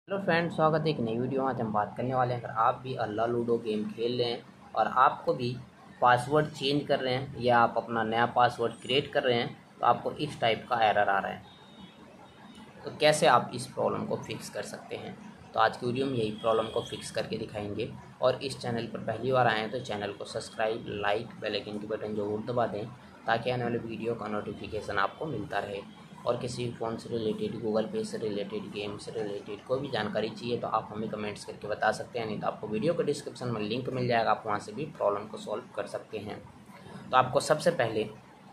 Hello friends, स्वागत है एक नई वीडियो में। आज हम बात करने वाले हैं, अगर आप भी अल्लाह लूडो गेम खेल रहे हैं और आपको भी पासवर्ड चेंज कर रहे हैं या आप अपना नया पासवर्ड क्रिएट कर रहे हैं तो आपको इस टाइप का एरर आ रहा है, तो कैसे आप इस प्रॉब्लम को फिक्स कर सकते हैं। तो आज की वीडियो में यही प्रॉब्लम को फिक्स करके दिखाएंगे। और इस चैनल पर पहली बार आए हैं तो चैनल को सब्सक्राइब, लाइक, बेल आइकन के बटन जरूर दबा दें ताकि आने वाले वीडियो का नोटिफिकेशन आपको मिलता रहे। और किसी भी फ़ोन से रिलेटेड, गूगल पे से रिलेटेड, गेम से रिलेटेड कोई भी जानकारी चाहिए तो आप हमें कमेंट्स करके बता सकते हैं, नहीं तो आपको वीडियो के डिस्क्रिप्शन में लिंक मिल जाएगा, आप वहाँ से भी प्रॉब्लम को सॉल्व कर सकते हैं। तो आपको सबसे पहले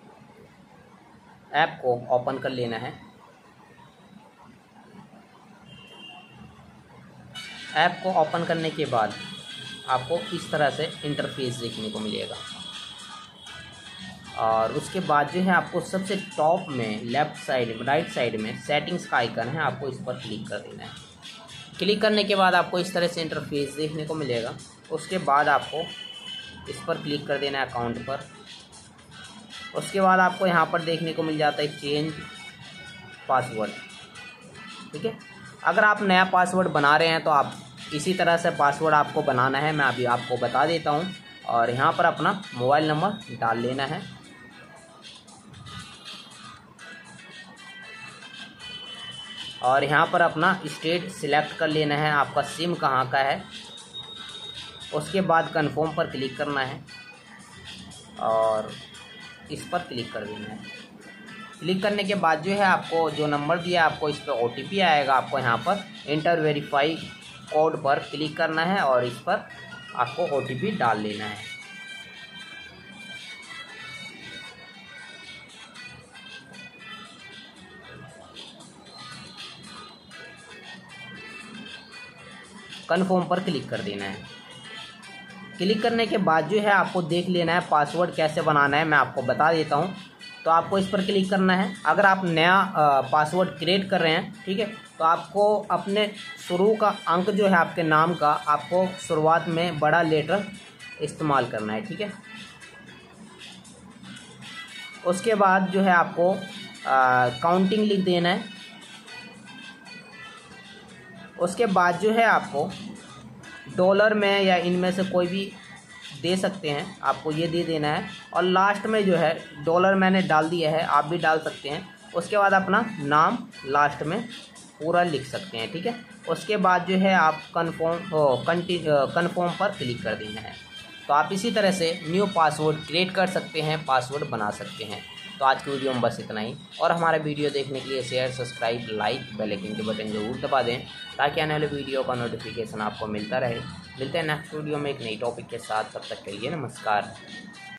ऐप को ओपन कर लेना है। ऐप को ओपन करने के बाद आपको इस तरह से इंटरफेस देखने को मिलेगा और उसके बाद जो है आपको सबसे टॉप में लेफ़्ट साइड, राइट साइड में सेटिंग्स का आइकन है, आपको इस पर क्लिक कर देना है। क्लिक करने के बाद आपको इस तरह से इंटरफेस देखने को मिलेगा। उसके बाद आपको इस पर क्लिक कर देना है अकाउंट पर। उसके बाद आपको यहाँ पर देखने को मिल जाता है चेंज पासवर्ड। ठीक है, अगर आप नया पासवर्ड बना रहे हैं तो आप इसी तरह से पासवर्ड आपको बनाना है। मैं अभी आपको बता देता हूँ। और यहाँ पर अपना मोबाइल नंबर डाल लेना है। और यहाँ पर अपना स्टेट सिलेक्ट कर लेना है, आपका सिम कहाँ का है। उसके बाद कन्फर्म पर क्लिक करना है और इस पर क्लिक कर देना है। क्लिक करने के बाद जो है आपको जो नंबर दिया है आपको इस पर OTP आएगा। आपको यहाँ पर इंटर वेरीफाई कोड पर क्लिक करना है और इस पर आपको OTP डाल लेना है। कन्फर्म पर क्लिक कर देना है। क्लिक करने के बाद जो है आपको देख लेना है पासवर्ड कैसे बनाना है, मैं आपको बता देता हूँ। तो आपको इस पर क्लिक करना है। अगर आप नया पासवर्ड क्रिएट कर रहे हैं, ठीक है, तो आपको अपने शुरू का अंक जो है आपके नाम का, आपको शुरुआत में बड़ा लेटर इस्तेमाल करना है। ठीक है, उसके बाद जो है आपको काउंटिंग लिख देना है। उसके बाद जो है आपको डॉलर में या इनमें से कोई भी दे सकते हैं, आपको ये दे देना है। और लास्ट में जो है डॉलर मैंने डाल दिया है, आप भी डाल सकते हैं। उसके बाद अपना नाम लास्ट में पूरा लिख सकते हैं। ठीक है, उसके बाद जो है आप कन्फर्म पर क्लिक कर देना है। तो आप इसी तरह से न्यू पासवर्ड क्रिएट कर सकते हैं, पासवर्ड बना सकते हैं। तो आज की वीडियो में बस इतना ही। और हमारे वीडियो देखने के लिए share, subscribe, like, bell icon के बटन जरूर दबा दें ताकि आने वाले वीडियो का नोटिफिकेशन आपको मिलता रहे। मिलते हैं नेक्स्ट वीडियो में एक नई टॉपिक के साथ। तब तक के लिए नमस्कार।